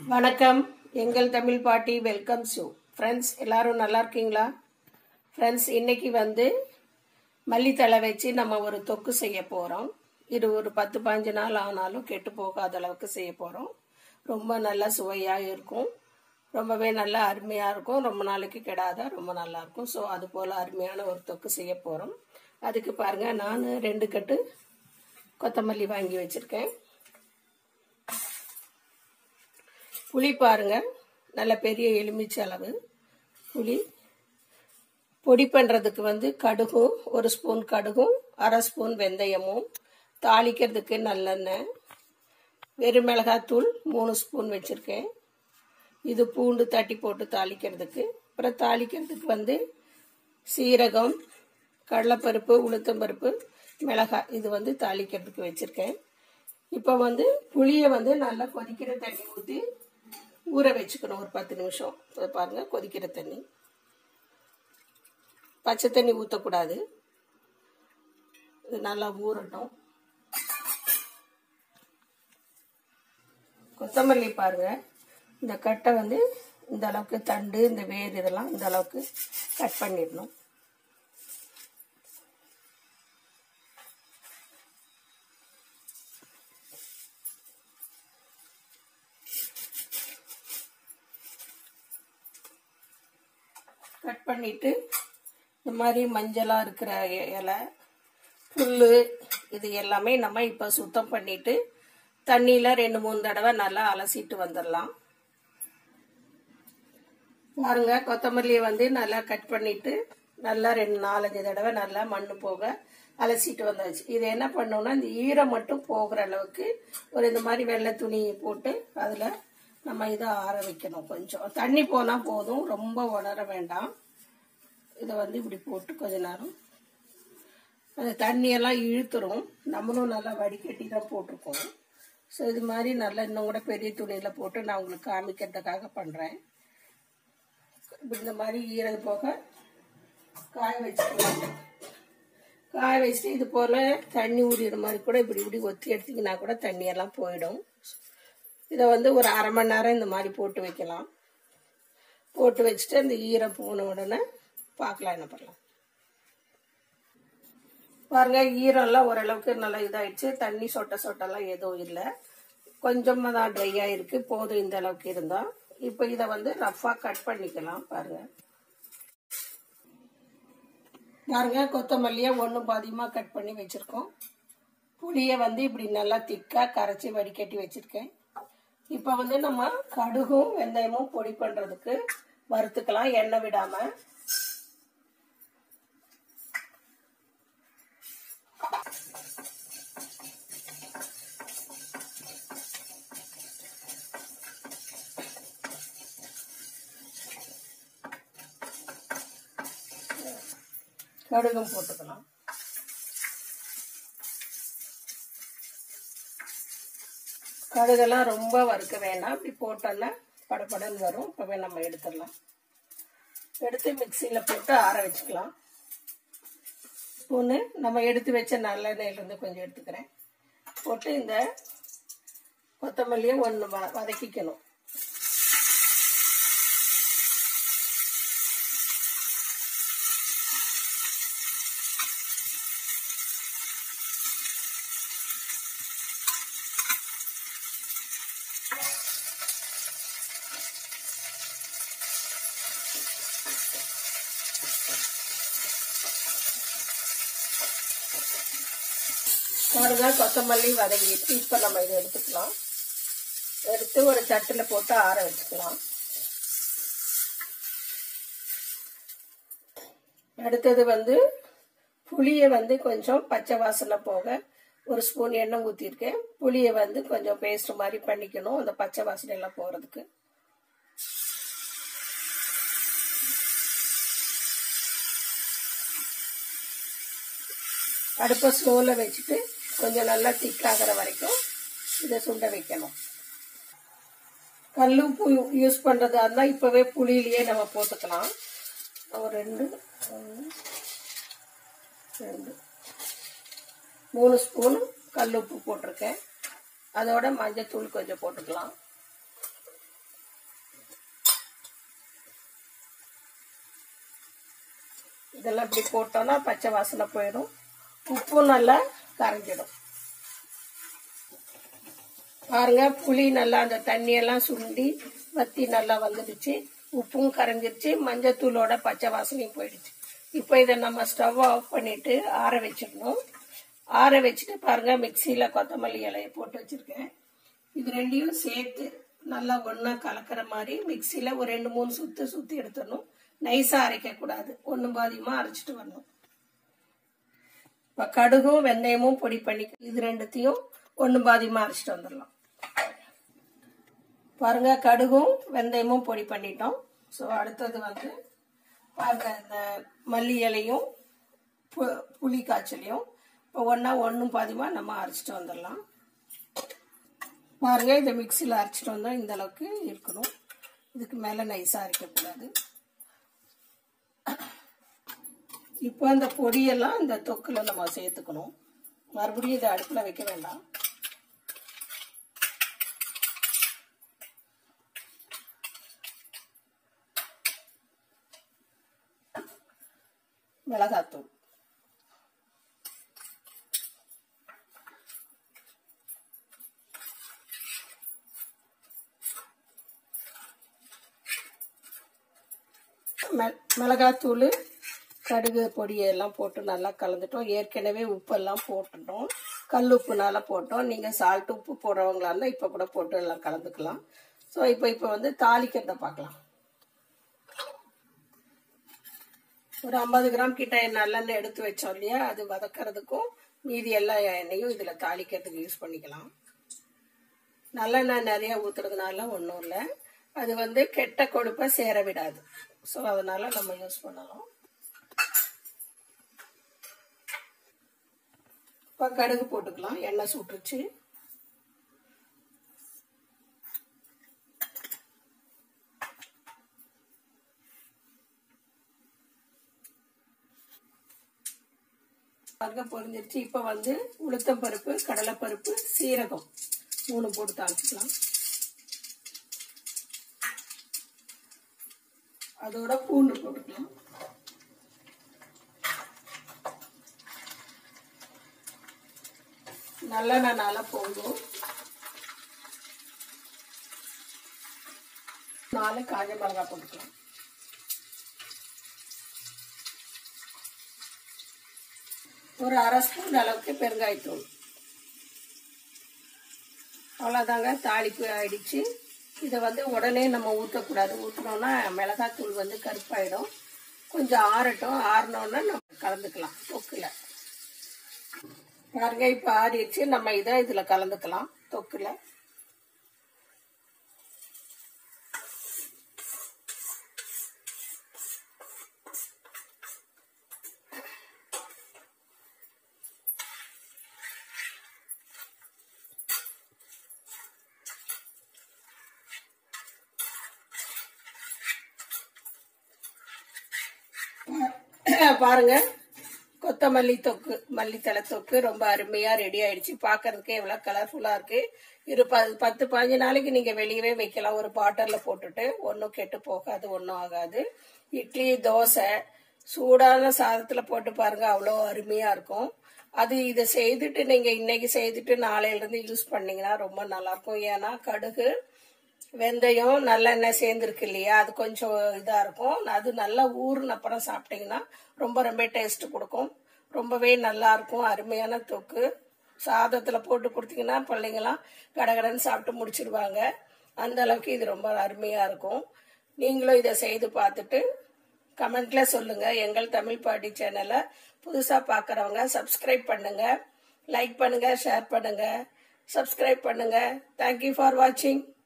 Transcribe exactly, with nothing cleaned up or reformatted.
வணக்கம். எங்கள் தமிழ் பாட்டி வெல்கம்ஸ் யூ. ஃப்ரெண்ட்ஸ், எல்லாரும் நல்லா இருக்கீங்களா? ஃப்ரெண்ட்ஸ், இன்னைக்கு வந்து மல்லித்தழை வச்சு நம்ம ஒரு தொக்கு செய்ய போகிறோம். இது ஒரு பத்து பாஞ்சு நாள் ஆனாலும் கெட்டு போகாத அளவுக்கு செய்ய போகிறோம். ரொம்ப நல்லா சுவையாக இருக்கும், ரொம்பவே நல்லா அருமையாக இருக்கும், ரொம்ப நாளைக்கு கெடாத ரொம்ப நல்லா இருக்கும். ஸோ அது போல் அருமையான ஒரு தொக்கு செய்ய போகிறோம். அதுக்கு பாருங்கள், நான் ரெண்டு கட்டு கொத்தமல்லி வாங்கி வச்சுருக்கேன். புளி பாருங்க, நல்ல பெரிய எலுமிச்சை அளவு புளி. பொடி பண்ணுறதுக்கு வந்து கடுகும், ஒரு ஸ்பூன் கடுகும், அரை ஸ்பூன் வெந்தயமும், தாளிக்கிறதுக்கு நல்லெண்ணெய், வெறுமிளகாத்தூள் மூணு ஸ்பூன் வச்சுருக்கேன். இது பூண்டு தட்டி போட்டு தாளிக்கிறதுக்கு. அப்புறம் தாளிக்கிறதுக்கு வந்து சீரகம், கடலைப்பருப்பு, உளுத்தம்பருப்பு, மிளகாய், இது வந்து தாளிக்கிறதுக்கு வச்சுருக்கேன். இப்போ வந்து புளியை வந்து நல்லா கொதிக்கிற தண்ணி ஊற்றி ஊற வச்சுக்கணும் ஒரு பத்து நிமிஷம். பாருங்க, கொதிக்கிற தண்ணி, பச்சை தண்ணி ஊற்றக்கூடாது. இது நல்லா ஊறட்டும். கொத்தமல்லி பாருங்க, இந்த கட்டை வந்து இந்த அளவுக்கு, தண்டு இந்த வேர் இதெல்லாம் இந்த அளவுக்கு கட் பண்ணிடணும். கட் பண்ணிட்டு இந்த மாதிரி மஞ்சளாக இருக்கிற இலை, புல், இது எல்லாமே நம்ம இப்போ சுத்தம் பண்ணிட்டு தண்ணியில் ரெண்டு மூணு தடவை நல்லா அலசிட்டு வந்துடலாம். பாருங்க, கொத்தமல்லியை வந்து நல்லா கட் பண்ணிட்டு நல்லா ரெண்டு நாலஞ்சு தடவை நல்லா மண் போக அலசிட்டு வந்தாச்சு. இது என்ன பண்ணோம்னா, இந்த ஈரம் மட்டும் போகிற அளவுக்கு ஒரு இந்த மாதிரி வெள்ளை துணி போட்டு அதில் நம்ம இதை ஆற வைக்கணும். கொஞ்சம் தண்ணி போனால் போதும், ரொம்ப உணர வேண்டாம். இதை வந்து இப்படி போட்டு கொஞ்ச நேரம் அந்த தண்ணியெல்லாம் இழுத்துரும். நம்மளும் நல்லா வடிகட்டி தான் போட்டிருக்கோம். ஸோ இது மாதிரி நல்லா இன்னும் கூட பெரிய துணியில் போட்டு நான் உங்களுக்கு காமிக்கிறதுக்காக பண்ணுறேன். இப்படி இந்த மாதிரி ஈரம் போக காய வச்சுக்கலாம். காய வச்சுட்டு இது போல் தண்ணி ஊறிற மாதிரி கூட இப்படி இப்படி ஒத்தி எடுத்திங்கன்னா கூட தண்ணியெல்லாம் போயிடும். இதை வந்து ஒரு அரை மணி நேரம் இந்த மாதிரி போட்டு வைக்கலாம். போட்டு வச்சுட்டு இந்த ஈரம் போன உடனே பார்க்கலாம் என்ன பண்ணலாம். பாருங்க, ஈரம்லாம் ஓரளவுக்கு நல்லா இதாகிடுச்சு. தண்ணி சொட்ட சொட்டெல்லாம் எதுவும் இல்லை, கொஞ்சமாக தான் ட்ரையாக இருக்குது. போதும் இந்த அளவுக்கு இருந்தால். இப்போ இதை வந்து ரஃப்பாக கட் பண்ணிக்கலாம். பாருங்க பாருங்க கொத்தமல்லியை ஒன்றும் பாதியமாக கட் பண்ணி வச்சுருக்கோம். புளியை வந்து இப்படி நல்லா திக்காக கரைச்சி வடிகட்டி வச்சுருக்கேன். இப்போ வந்து நம்ம கடுகும் வெந்தயமும் பொடி பண்ணுறதுக்கு வறுத்துக்கலாம், எண்ணெய் விடாமல். கடுகும் போட்டுக்கலாம். கடுகெல்லாம் ரொம்ப வறுக்க வேண்டாம், இப்படி போட்டோன்னா படப்படன்னு வரும். இப்போவே நம்ம எடுத்துடலாம். எடுத்து மிக்சியில் போட்டு ஆற வச்சுக்கலாம். ஸ்பூனு நம்ம எடுத்து வச்ச நல்லெண்ணெயிலேருந்து கொஞ்சம் எடுத்துக்கிறேன். போட்டு இந்த கொத்தமல்லியை ஒன்று வ வதக்கிக்கணும். பாருங்க, கொத்தமல்லி வதங்கிட்டு இப்போ நம்ம இதை எடுத்துக்கலாம். எடுத்து ஒரு தட்டில் போட்டு ஆற வச்சுக்கலாம். அடுத்தது வந்து புளியை வந்து கொஞ்சம் பச்சை வாசனை போக ஒரு ஸ்பூன் எண்ணெய் ஊற்றிருக்கேன். புளியை வந்து கொஞ்சம் பேஸ்ட் மாதிரி பண்ணிக்கணும், அந்த பச்சை வாசனை எல்லாம் போகிறதுக்கு. அடுப்பை ஸ்லோவில் வச்சுட்டு கொஞ்சம் நல்லா திக்காகிற வரைக்கும் இதை சுண்ட வைக்கணும். கல் உப்பு யூஸ் பண்ணுறதா இருந்தால் இப்போவே புளியிலேயே நம்ம போட்டுக்கலாம். ஒரு ரெண்டு ரெண்டு மூணு ஸ்பூன் கல் உப்பு போட்டிருக்கேன். அதோட மஞ்சத்தூள் கொஞ்சம் போட்டுக்கலாம். இதெல்லாம் இப்படி போட்டோம்னா பச்சை வாசனை போயிடும். உப்பும் நல்லா கரைஞ்சிடும். பாருங்க, புளி நல்லா அந்த தண்ணியெல்லாம் சுண்டி வத்தி நல்லா வந்துடுச்சு. உப்பும் கரைஞ்சிருச்சு. மஞ்சத்தூளோட பச்சை வாசனையும் போயிடுச்சு. இப்போ இதை நம்ம ஸ்டவ் ஆஃப் பண்ணிட்டு ஆற வச்சிடணும். ஆற வச்சுட்டு பாருங்க, மிக்சியில் கொத்தமல்லி இலையை போட்டு வச்சிருக்கேன். இது ரெண்டையும் சேர்த்து நல்லா ஒன்றா கலக்கிற மாதிரி மிக்சியில் ஒரு ரெண்டு மூணு சுத்து சுற்றி எடுத்துடணும். நைஸாக அரைக்கக்கூடாது, ஒன்றும் பாதியமாக அரைச்சிட்டு வரணும். இப்போ கடுகும் வெந்தயமும் பொடி பண்ணி இது ரெண்டுத்தையும் ஒன்றும் பாதியமாக அரைச்சிட்டு வந்துடலாம். பாருங்க, கடுகும் வெந்தயமும் பொடி பண்ணிட்டோம். ஸோ அடுத்தது வந்து பாருங்க, இந்த மல்லி இலையும் பு புளி காய்ச்சலையும் இப்போ ஒன்றா ஒன்றும் பாதியமாக நம்ம அரைச்சிட்டு வந்துடலாம். பாருங்க, இதை மிக்சியில் அரைச்சிட்டு வந்தோம். இந்த அளவுக்கு இருக்கணும். இதுக்கு மேலே நைஸாக அரைக்கக்கூடாது. இப்போ அந்த பொடியெல்லாம் இந்த தொக்குல நம்ம சேர்த்துக்கணும். மறுபடியும் இதை அடுப்பில் வைக்க வேண்டாம். மிளகாத்தூள், மிளகாத்தூள், கடுகு பொடியெல்லாம் போட்டு நல்லா கலந்துட்டோம். ஏற்கனவே உப்பெல்லாம் போட்டுட்டோம். கல் உப்புனால போட்டோம். நீங்கள் சால்ட் உப்பு போடுறவங்களா இருந்தால் இப்போ கூட போட்டு எல்லாம் கலந்துக்கலாம். ஸோ இப்போ இப்போ வந்து தாளிக்கிறத பார்க்கலாம். ஒரு ஐம்பது கிராம் கிட்ட நல்லெண்ணெய் எடுத்து வச்சோம் இல்லையா, அது வதக்கிறதுக்கும் மீதி எல்லா எண்ணெயும் இதில் தாளிக்கிறதுக்கு யூஸ் பண்ணிக்கலாம். நல்லெண்ணெய் நிறைய ஊற்றுறதுனால ஒன்றும் இல்லை, அது வந்து கெட்ட கொழுப்பை சேர விடாது. ஸோ அதனால நம்ம யூஸ் பண்ணலாம். இப்போ கடுகு போட்டுக்கலாம். எண்ணெய் சுட்டுச்சு. பொரிஞ்சிருச்சு. இப்போ வந்து உளுத்தம் பருப்பு, கடலைப்பருப்பு, சீரகம் மூணு போட்டு தாளிச்சுக்கலாம். அதோட பூண்டு போட்டுக்கலாம். நல்லெண்ணெய் நல்லா பொங்கும். நாலு காஞ்ச மிளகாய் போட்டுக்கலாம். ஒரு அரை ஸ்பூன் அளவுக்கு பெருங்காயத்தூள். அவ்வளோதாங்க, தாளிப்பு ஆயிடுச்சு. இதை வந்து உடனே நம்ம ஊற்றக்கூடாது. ஊற்றினோன்னா மிளகாத்தூள் வந்து கருப்பாயிடும். கொஞ்சம் ஆறட்டும். ஆறினோன்னா நம்ம கலந்துக்கலாம் தொக்குல. பாருங்க, இப்போ ஆறிடுச்சு. நம்ம இதை இதில் கலந்துக்கலாம் தொக்குல. பாருங்க, கொத்தமல்லி தொக்கு, மல்லித்தலை தொக்கு ரொம்ப அருமையா ரெடி ஆயிடுச்சு. பாக்குறதுக்கே எவ்வளவு கலர்ஃபுல்லா இருக்கு. இரு பத்து பதினஞ்சு நாளைக்கு நீங்க வெளியவே வைக்கலாம். ஒரு பாட்டர்ல போட்டுட்டு ஒன்னும் கெட்டு போகாது, ஒன்னும் ஆகாது. இட்லி, தோசை, சூடான சாதத்துல போட்டு பாருங்க, அவ்வளோ அருமையா இருக்கும். அது இதை செய்துட்டு நீங்க இன்னைக்கு செய்துட்டு நாளையில இருந்து யூஸ் பண்ணீங்கன்னா ரொம்ப நல்லா இருக்கும். ஏன்னா கடுகு வெந்தயம் நல்லெண்ணெய் சேர்ந்துருக்கு இல்லையா, அது கொஞ்சம் இதா இருக்கும். அது நல்லா ஊறுன அப்புறம் சாப்பிட்டீங்கன்னா ரொம்ப ரொம்ப டேஸ்ட் கொடுக்கும். ரொம்பவே நல்லா இருக்கும். அருமையான தொக்கு. சாதத்துல போட்டு கொடுத்தீங்கன்னா பிள்ளைங்களாம் கடகடன்னு சாப்பிட்டு முடிச்சிடுவாங்க. அந்த அளவுக்கு இது ரொம்ப அருமையா இருக்கும். நீங்களும் இதை செய்து பார்த்துட்டு கமெண்ட்ல சொல்லுங்க. எங்கள் தமிழ் பாட்டி சேனலை புதுசா பாக்குறவங்க சப்ஸ்கிரைப் பண்ணுங்க, லைக் பண்ணுங்க, ஷேர் பண்ணுங்க, சப்ஸ்கிரைப் பண்ணுங்க. தேங்க்யூ ஃபார் வாட்சிங்.